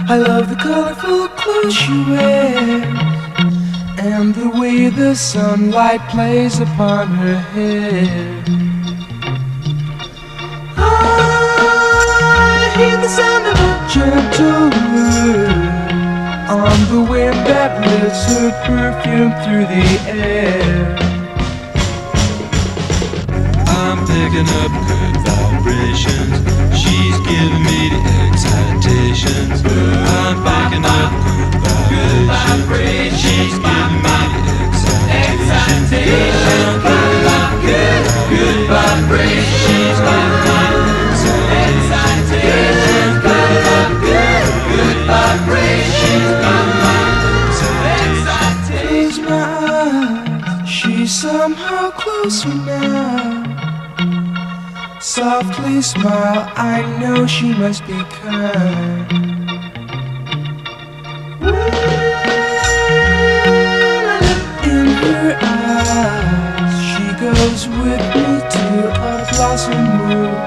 I love the colorful clothes she wears and the way the sunlight plays upon her hair. I hear the sound of a gentle word on the wind that lifts her perfume through the air. I'm picking up good vibrations. She's giving me the excitations. I'm picking up good vibrations. She's giving me the excitations. Good vibrations. She's giving me the excitations. Good vibrations. She's giving me the excitations. Close my eyes, she's somehow closer now. Softly smile, I know she must be kind. In her eyes, she goes with me to a blossom room.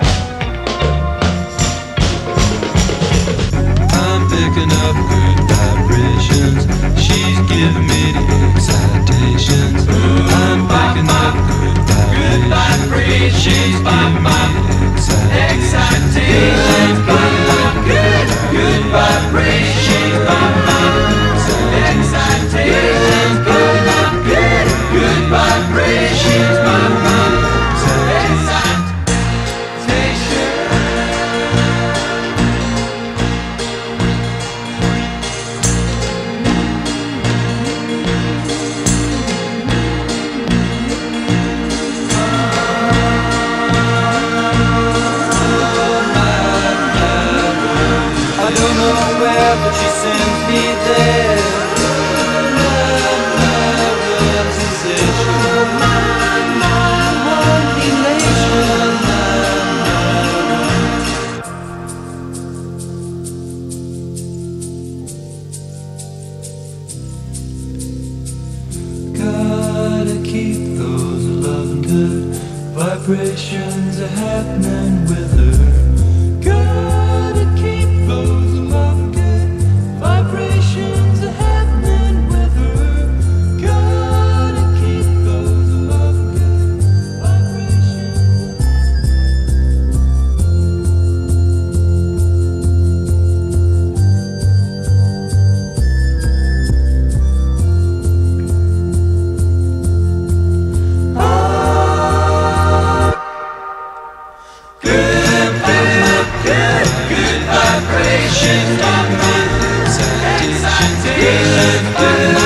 I'm picking up good vibrations. She's giving me the excitations. I'm picking up good vibrations. She's giving me the excitations. Good vibrations. She's giving me the excitations. Good vibrations. She's giving me the excitations. I don't know where, but she sends me there. Love, sensation. One elation. Gotta keep those loving good vibrations are happening with her. Gotta keep those loving good vibrations are happening with her. Gotta keep those loving good vibrations. Good vibrations, good